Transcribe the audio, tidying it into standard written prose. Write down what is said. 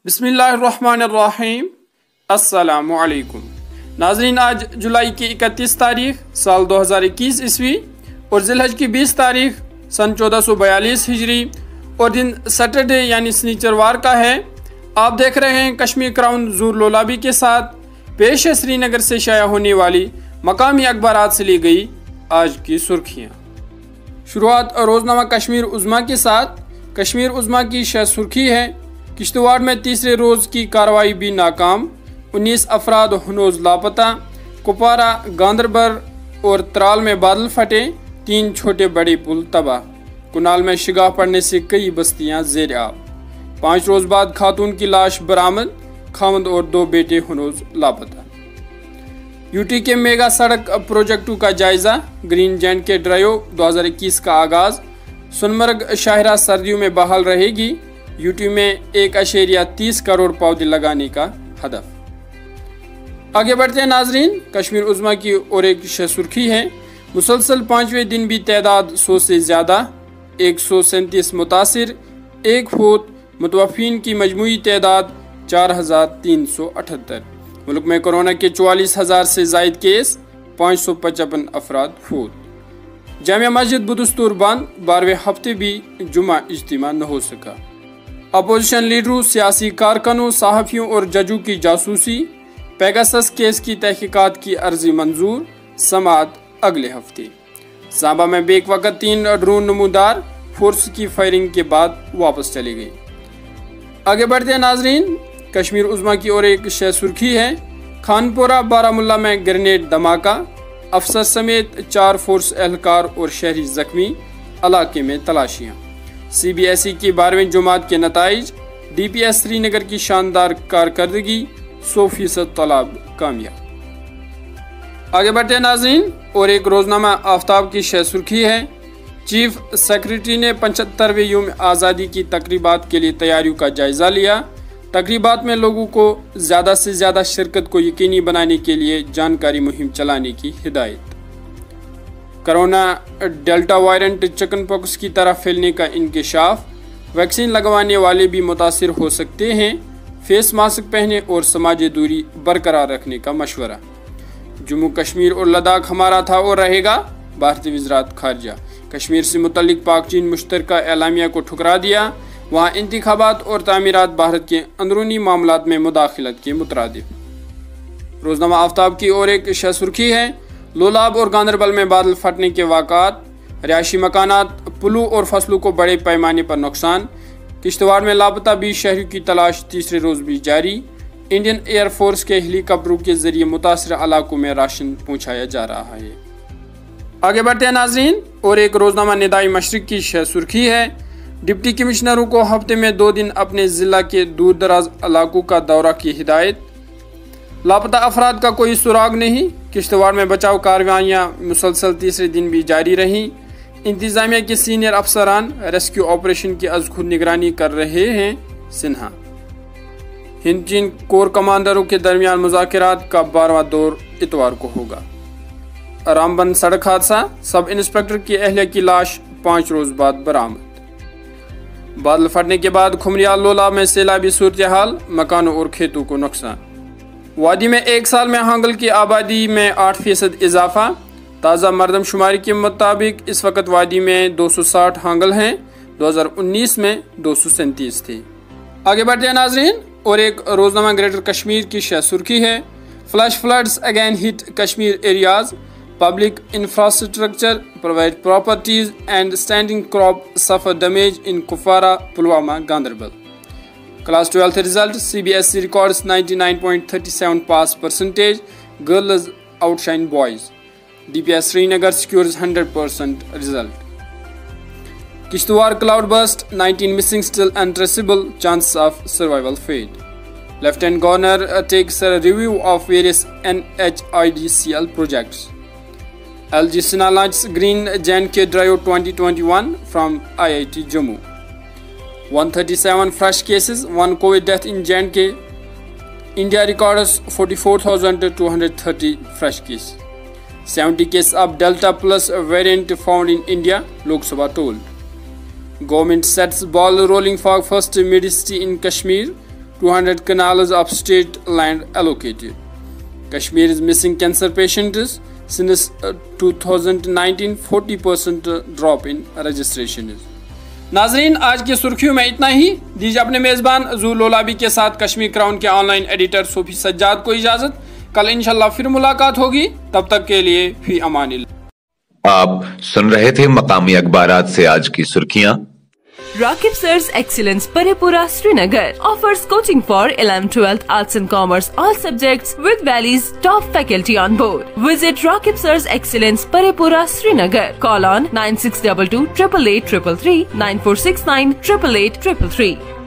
बिस्मिल्लाहिर्रहमानिर्रहीम। अस्सलामु अलैकुम नाजरीन, आज जुलाई की 31 तारीख साल 2021 ईस्वी और ज़िलहज की 20 तारीख सन 1442 हिजरी और दिन सैटरडे यानी शनिचरवार का है। आप देख रहे हैं कश्मीर क्राउन ज़ूर लोलाबी के साथ। पेश है श्रीनगर से शाया होने वाली मकामी अखबारात से ली गई आज की सुर्खियाँ। शुरुआत रोज़नामा कश्मीर उज़्मा के साथ। कश्मीर उज़्मा की शह सुर्खी है, किश्तवाड़ में तीसरे रोज़ की कार्रवाई भी नाकाम, 19 अफराद हनोज लापता। कुपवारा, गांदरबल और त्राल में बादल फटे, 3 छोटे बड़े पुल तबाह। कुनाल में शिगाह पड़ने से कई बस्तियां ज़ेर आब। 5 रोज़ बाद खातून की लाश बरामद, खामद और 2 बेटे हनोज लापता। यूटी के मेगा सड़क प्रोजेक्टों का जायजा, ग्रीन जैंड के ड्राइव 2021 का आगाज। सोनमर्ग शाहरा सर्दियों में बहाल रहेगी, यूटी में 1.30 करोड़ पौधे लगाने का हदफ। आगे बढ़ते हैं नाजरीन, कश्मीर उज़्मा की और एक सुर्खी है, मुसलसल 5वें दिन भी तादाद 100 से ज़्यादा, 137 मुतासिर, 1 फौत, मुतवफ़ीन की मजमूई तादाद 4378। मुल्क में कोरोना के 44,000 से ज़ायद केस, 555 अफराद फौत। जामिया मस्जिद बुदस्तूर बंद, 12वें हफ्ते भी जुमा इज्तिमा न हो सका। अपोजिशन लीडरों, सियासी कारकुनों, सहाफ़ियों और जजों की जासूसी। पेगासस केस की तहकीकात की अर्जी मंजूर, समाअत अगले हफ्ते। सांबा में बेक वक़्त 3 ड्रोन नमूदार फोर्स की फायरिंग के बाद वापस चले गए। आगे बढ़ते हैं नाजरीन, कश्मीर उज़्मा की और एक शह सुर्खी है, खानपुरा बारामुल्ला में ग्रेनेड धमाका, अफसर समेत 4 फोर्स एहलकार और शहरी जख्मी, इलाके में तलाशियाँ। CBSE की 12वीं जमात के नताइज, DPS श्रीनगर की शानदार कारकर्दगी, 100% तलाब कामयाब। आगे बढ़ते हैं नाज़रीन, और एक रोज़नामा आफ्ताब की शह सुर्खी है, चीफ सेक्रेटरी ने 75वें यौम आज़ादी की तकरीबात के लिए तैयारियों का जायज़ा लिया। तकरीबात में लोगों को ज़्यादा से ज़्यादा शिरकत को यकीनी बनाने के लिए जानकारी मुहिम चलाने की हिदायत। Corona delta variant chicken pox की तरह फैलने का इंकशाफ, वैक्सीन लगवाने वाले भी मुतासिर हो सकते हैं, फेस मास्क पहने और समाजी दूरी बरकरार रखने का मशवरा। जम्मू कश्मीर और लद्दाख हमारा था और रहेगा, भारतीय वज़ारत खारजा। कश्मीर से मुतल्लिक पाक चीन मुश्तरका एलामिया को ठुकरा दिया, वहाँ इंतखाबात और तामीरात भारत के अंदरूनी मामलात में मुदाखलत के मुतरादिफ। रोज़नामा आफ्ताब की और एक शह सुर्खी है, लोलाब और गांदरबल में बादल फटने के वाक़ात, रिहायशी मकानात, पुलों और फसलों को बड़े पैमाने पर नुकसान। किश्तवाड़ में लापता 20 शहरियों की तलाश तीसरे रोज़ भी जारी। इंडियन एयर फोर्स के हेलीकॉप्टरों के जरिए मुतासर इलाकों में राशन पहुँचाया जा रहा है। आगे बढ़ते हैं नाजरीन, और एक रोज़नामा निदाई मशरिक की शह सुर्खी है, डिप्टी कमिश्नरों को हफ्ते में 2 दिन अपने ज़िला के दूर दराज इलाकों का दौरा की हिदायत। लापता अफराद का कोई सुराग नहीं, किश्तवाड़ में बचाव कार्रवाइयाँ मुसलसल तीसरे दिन भी जारी रहीं। इंतज़ामिया के सीनियर अफसरान रेस्क्यू ऑपरेशन की अज़ खुद निगरानी कर रहे हैं, सिन्हा। हिंद चीन कोर कमांडरों के दरमियान मुज़ाकरात का 12वां दौर इतवार को होगा। रामबन सड़क हादसा, सब इंस्पेक्टर की अहलिया की लाश 5 रोज़ बाद बरामद। बादल फटने के बाद खुमरियाल लोला में सैलाबी सूरत हाल, मकानों और खेतों को नुकसान। वादी में 1 साल में हांगल की आबादी में 8% इजाफा। ताज़ा मरदमशुमारी के मुताबिक इस वक्त वादी में 260 हांगल हैं, 2019 में 237 थे। आगे बढ़ते हैं नाजरीन, और एक रोज़नामा ग्रेटर कश्मीर की शह सुर्खी है, flash floods again hit Kashmir areas, public infrastructure, private properties and standing crop suffer damage in Kupwara, Pulwama, Ganderbal. Class 12th result, CBSE records 99.37 pass percentage, girls outshine boys. DPS Srinagar secures 100% result. Kishtwar cloud burst, 19 missing still untraceable, chances of survival fade. Lieutenant Governor takes a review of various NHIDCL projects. LG Sinha launches Green J&K Drive 2021 from IIT Jammu. 137 fresh cases, 1 COVID death in J&K. India records 44,230 fresh cases. 70 cases of Delta Plus variant found in India, Lok Sabha told. Government sets ball rolling for first Mid-City in Kashmir. 200 canals of state land allocated. Kashmir is missing cancer patients since 2019, 40% drop in registration is. नाजरीन, आज की सुर्खियों में इतना ही। दीजिए अपने मेज़बान zoo लोलाबी के साथ कश्मीर क्राउन के ऑनलाइन एडिटर सूफी सज्जाद को इजाज़त। कल इंशाल्लाह फिर मुलाकात होगी, तब तक के लिए फी अमानिल्लाह। आप सुन रहे थे मकामी अखबारात से आज की सुर्खियां। Rakib Sir's Excellence Parepura Srinagar offers coaching for 11th, 12th, Arts and Commerce, all subjects with Valley's top faculty on board. Visit Rakib Sir's Excellence Parepura Srinagar. Call on 9622 888 333 9469 888 333.